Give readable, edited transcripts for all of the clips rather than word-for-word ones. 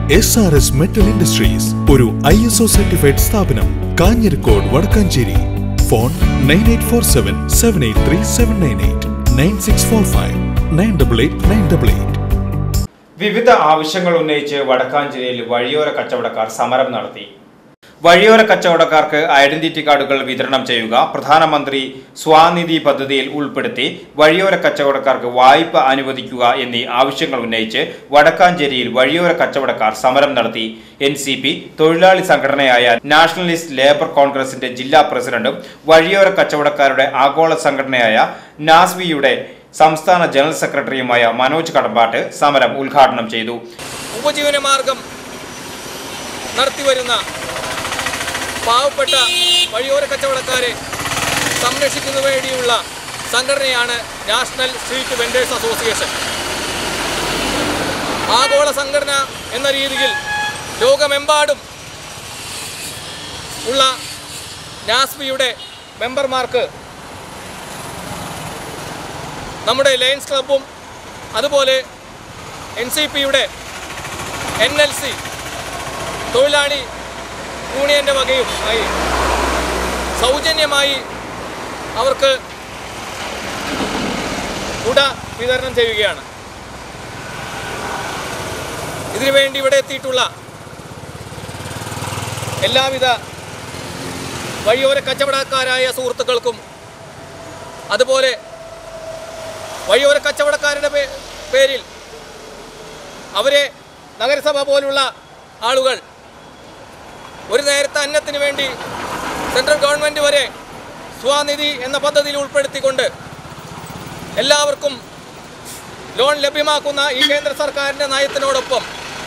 SRS Metal Industries, ഒരു ISO certified സ്ഥാപനം, Kanjirakode Vadakkanchery. Phone 9847 783 798 9645 988 988. വിവിധ ആവശ്യങ്ങൾ ഉന്നയിച്ച് വടക്കാഞ്ചേരിയിൽ വഴിയോര കച്ചവടക്കാർ സമരം നടത്തി. വഴിയോര കച്ചവടക്കാർക്ക് ഐഡന്റിറ്റി കാർഡുകൾ വിതരണം ചെയ്യുക, പ്രധാനമന്ത്രി സ്വാനിധി പദ്ധതിയിൽ ഉൾപ്പെടുത്തി വഴിയോര കച്ചവടക്കാർക്ക് വായ്പ അനുവദിക്കുക എന്നീ ആവശ്യങ്ങൾ ഉന്നയിച്ച് വടക്കാഞ്ചേരിയിൽ വഴിയോര കച്ചവടക്കാർ സമരം നടത്തി. NCP തൊഴിലാളി സംഘടനയായ നാഷണലിസ്റ്റ് ലേബർ കോൺഗ്രസിന്റെ ജില്ലാ പ്രസിഡന്റും വഴിയോര കച്ചവടക്കാരുടെ ആഗോള സംഘടനയായ നാസ്വിയുടെ സംസ്ഥാന ജനറൽ സെക്രട്ടറിയുമായ മനോജ് കടമ്പാട്ട് സമരം ഉദ്ഘാടനം ചെയ്തു. ഉപജീവനമാർഗം നടത്തിവരുന്ന പാവപ്പെട്ട വഴിയോര കച്ചവടക്കാരെ സംരക്ഷിക്കുന്നതിനു വേണ്ടിയുള്ള സംഘടനയാണ് നാഷണൽ സ്ട്രീറ്റ് വെൻഡേഴ്സ് അസോസിയേഷൻ. ആഗോള സംഘടന എന്ന രീതിയിൽ ലോകമെമ്പാടും ഉള്ള നാസ്വിയുടെ മെമ്പർമാർക്ക് നമ്മുടെ ലയൺസ് ക്ലബും അതുപോലെ NCPയുടെ NLC തൊഴിലാളി യൂണിയൻ്റെ വകയും ആയി സൗജന്യമായി അവർക്ക് കുട വിതരണം ചെയ്യുകയാണ്. ഇതിനുവേണ്ടി ഇവിടെ എത്തിയിട്ടുള്ള എല്ലാവിധ വഴിയോര കച്ചവടക്കാരായ സുഹൃത്തുക്കൾക്കും അതുപോലെ വഴിയോര കച്ചവടക്കാരുടെ പേരിൽ അവരെ നഗരസഭ പോലുള്ള ആളുകൾ ഒരു നേരത്തെ അന്നത്തിന് വേണ്ടി സെൻട്രൽ ഗവൺമെൻറ് വരെ സ്വാനിധി എന്ന പദ്ധതിയിൽ ഉൾപ്പെടുത്തിക്കൊണ്ട് എല്ലാവർക്കും ലോൺ ലഭ്യമാക്കുന്ന ഈ കേന്ദ്ര സർക്കാരിൻ്റെ നയത്തിനോടൊപ്പം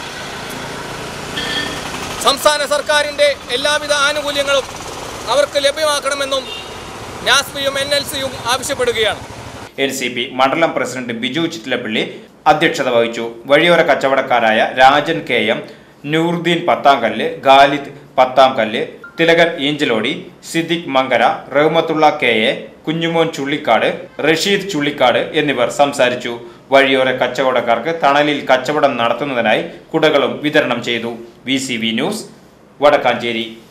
സംസ്ഥാന സർക്കാരിൻ്റെ എല്ലാവിധ ആനുകൂല്യങ്ങളും അവർക്ക് ലഭ്യമാക്കണമെന്നും നാസ്വിയും NLCയും ആവശ്യപ്പെടുകയാണ്. NCP മണ്ഡലം പ്രസിഡന്റ് ബിജു ചിറ്റിലപ്പള്ളി അധ്യക്ഷത വഹിച്ചു. വഴിയോര കച്ചവടക്കാരായ രാജൻ KM, നൂറുദ്ദീൻ പത്താംകല്ല്, ഖാലിദ് പത്താംകല്ല്, തിലകൻ ഈഞ്ചലോടി, സിദ്ദിഖ് മങ്കര, റഹ്മത്തുള്ള KA, കുഞ്ഞുമോൻ ചുള്ളിക്കാട്, റഷീദ് ചുള്ളിക്കാട് എന്നിവർ സംസാരിച്ചു. വഴിയോര കച്ചവടക്കാർക്ക് തണലിൽ കച്ചവടം നടത്തുന്നതിനായി കുടകളും വിതരണം ചെയ്തു. VCV news, Vadakkanchery.